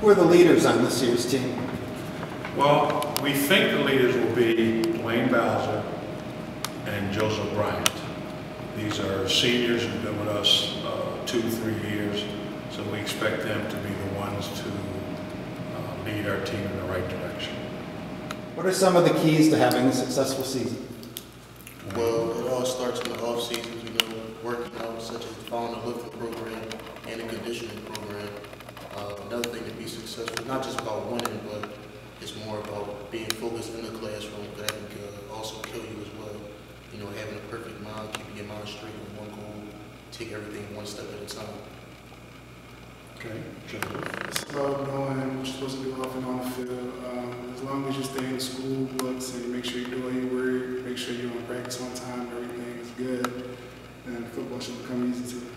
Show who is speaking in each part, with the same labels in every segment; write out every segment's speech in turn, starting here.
Speaker 1: Who are the leaders on this year's team?
Speaker 2: Well, we think the leaders will be Dwayne Bowser and Joseph Bryant. These are seniors who've been with us 2-3 years, so we expect them to be the ones to lead our team in the right direction.
Speaker 1: What are some of the keys to having a successful season?
Speaker 3: Well, it all starts in the off season, working out, such as following the lifting program and the conditioning program. Another thing to be successful, not just about winning, but it's more about being focused in the classroom, that can also kill you as well. Having a perfect mind, keeping your mind straight on one goal, take everything one step at a time.
Speaker 2: Okay, Joseph.
Speaker 4: It's about knowing what you're supposed to do off and on the field. As long as you stay in the school books and make sure you do all your work, make sure you're on practice on time, everything is good, then football should become easy to.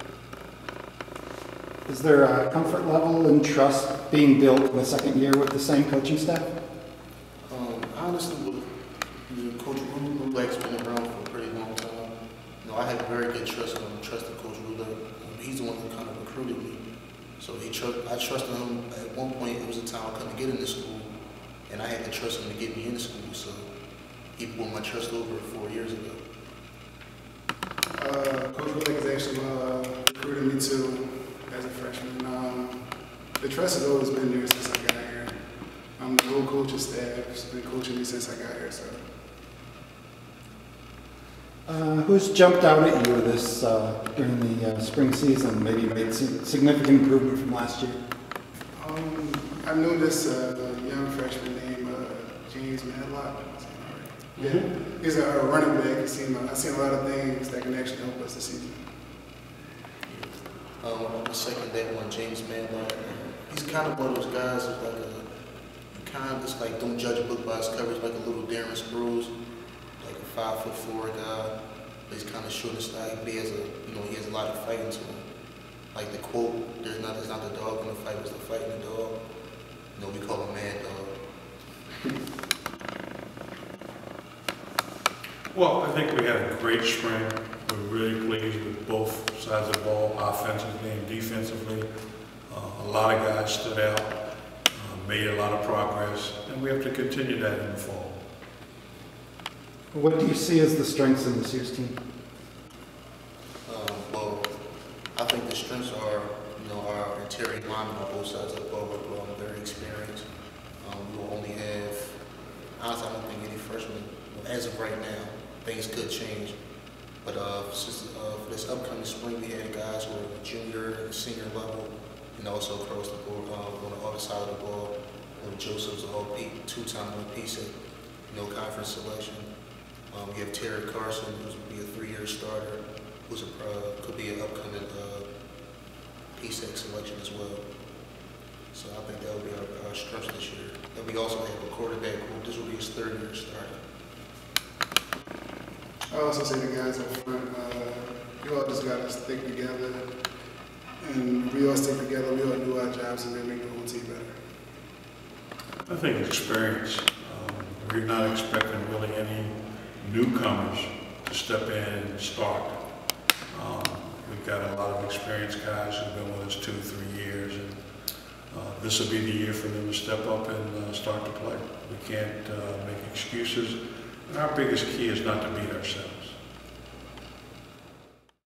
Speaker 1: Is there a comfort level and trust being built in the second year with the same coaching staff?
Speaker 3: Honestly, Coach Rulak's been around for a pretty long time. I have very good trust in Coach Rulak. He's the one who kind of recruited me. So I trusted him. At one point, it was a time I couldn't get into school, and I had to trust him to get me into school. So he won my trust over 4 years ago.
Speaker 4: Coach Rulak has actually recruited me too as a freshman. The trust has always been there since I got here. The whole coaching staff has been coaching me since I got here. So.
Speaker 1: Who's jumped out at you this during the spring season? Maybe made significant improvement from last year.
Speaker 4: I knew this young freshman named James Madlock. Yeah, he's a running back. I've seen a lot of things that can actually help us this season.
Speaker 3: I'm the second that one, James Madlock. He's kind of one of those guys who's like just like don't judge a book by its coverage, like a little Darren Sproles, like a 5'4" guy. He's kind of short and stocky, but he has a lot of fighting to him. Like the quote, "There's not the dog in the fight, it's the fight in the dog." We call him Mad Dog.
Speaker 2: Well, I think we had a great spring. We're really pleased with both sides of the ball, offensively and defensively. A lot of guys stood out, made a lot of progress, and we have to continue that in the fall.
Speaker 1: What do you see as the strengths in this year's team?
Speaker 3: Well, I think the strengths are, our interior linemen on both sides of the ball. We're very experienced. We will only have, honestly, I don't think any freshmen, as of right now, things could change. But for this upcoming spring, we had guys who are junior and senior level, and also across the board on the other side of the ball. Joseph's a two-time PSEC, conference selection. We have Terry Carson, who's going to be a 3-year starter, who's could be an upcoming PSEC selection as well. So I think that will be our strength this year. And we also have a quarterback who this will be his 3rd-year starter.
Speaker 4: I also say the guys up front, we all just got to stick together, and we all stick together, we all do our jobs, and then make the whole team better.
Speaker 2: I think experience. We're not expecting really any newcomers to step in and start. We've got a lot of experienced guys who've been with us 2-3 years, and this will be the year for them to step up and start to play. We can't make excuses. And our biggest key is not to beat ourselves.